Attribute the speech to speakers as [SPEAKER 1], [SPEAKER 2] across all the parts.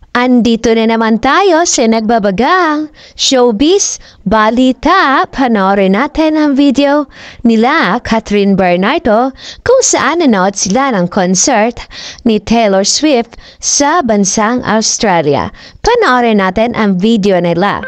[SPEAKER 1] Andito na naman tayo sa nagbabagang showbiz balita. Panoorin natin ang video nila Kathryn Bernardo kung saan nanood sila ng concert ni Taylor Swift sa bansang Australia. Panoorin natin ang video nila.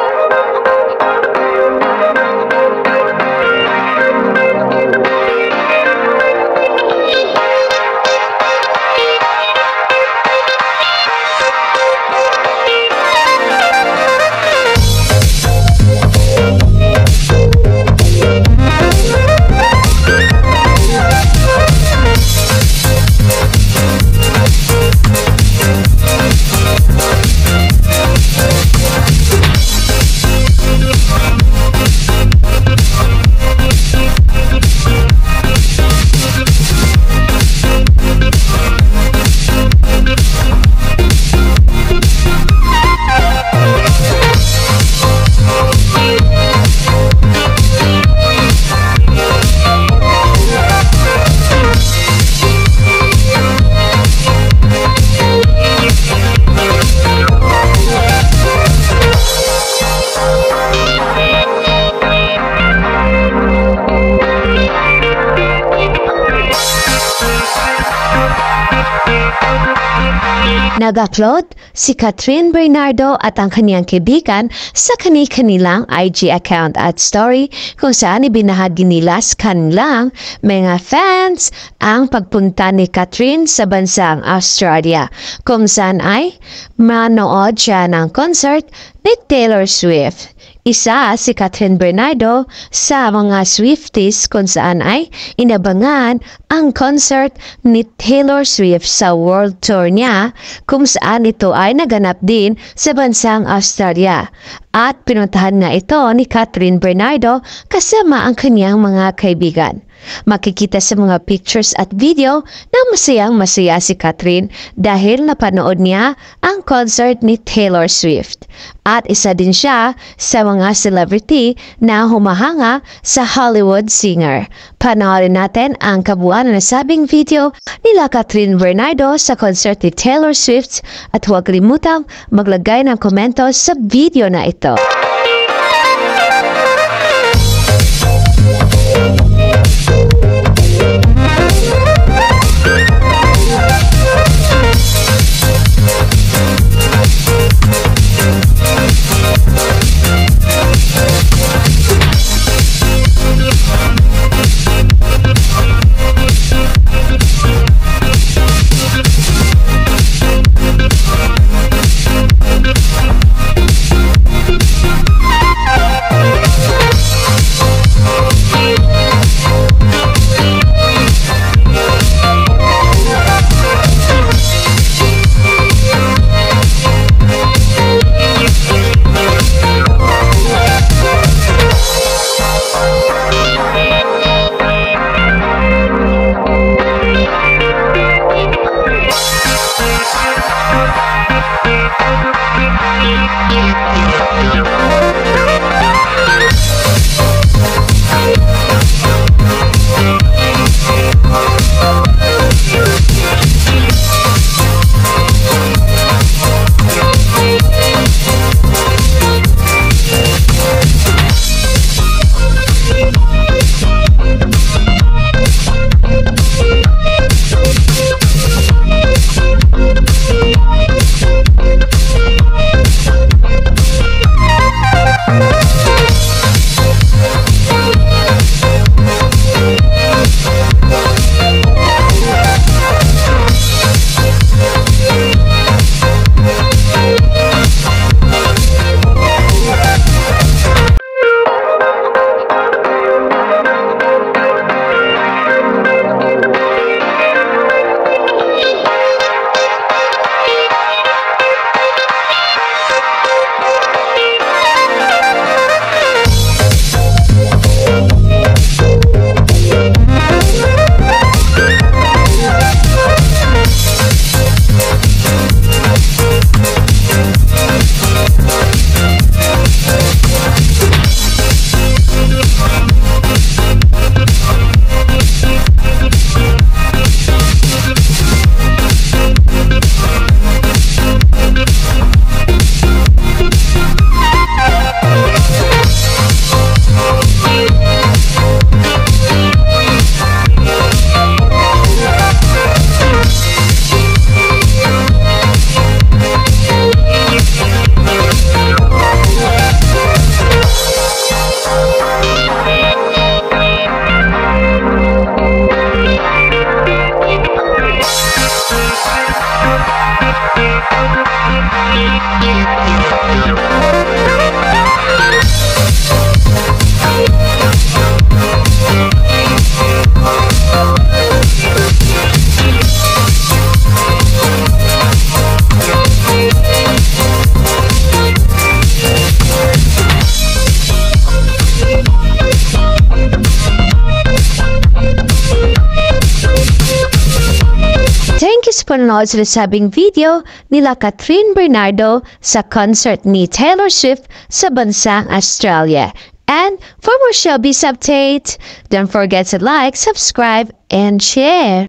[SPEAKER 1] Nag-upload si Kathryn Bernardo at ang kaniyang kaibigan sa kanilang IG account at story kung saan ibinahagi nila sa kanilang mga fans ang pagpunta ni Kathryn sa bansang Australia kung saan ay manood siya ng concert ni Taylor Swift. Isa si Kathryn Bernardo sa mga Swifties kung saan ay inabangan ang concert ni Taylor Swift sa world tour niya kung saan ito ay naganap din sa bansang Australia. At pinuntahan nga ito ni Kathryn Bernardo kasama ang kanyang mga kaibigan. Makikita sa mga pictures at video na masayang-masaya si Kathryn dahil napanood niya ang concert ni Taylor Swift. At isa din siya sa mga celebrity na humahanga sa Hollywood singer. Panoorin natin ang kabuuan na nasabing video nila Kathryn Bernardo sa concert ni Taylor Swift at huwag kalimutang maglagay ng komento sa video na ito. Thank you sa panonood sa nasabing video nila Kathryn Bernardo sa concert ni Taylor Swift sa bansang Australia. And for more showbiz updates, don't forget to like, subscribe, and share.